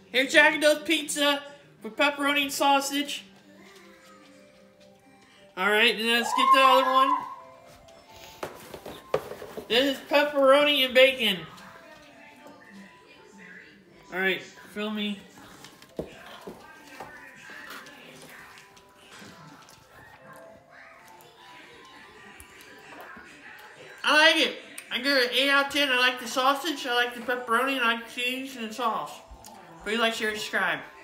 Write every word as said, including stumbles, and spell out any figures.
Here's Jack and Joe's pizza with pepperoni and sausage. Alright, and let's get the other one. This is pepperoni and bacon. Alright, fill me. I like it. I give it an eight out of ten. I like the sausage, I like the pepperoni, and I like the cheese and the sauce. Please like, share, subscribe.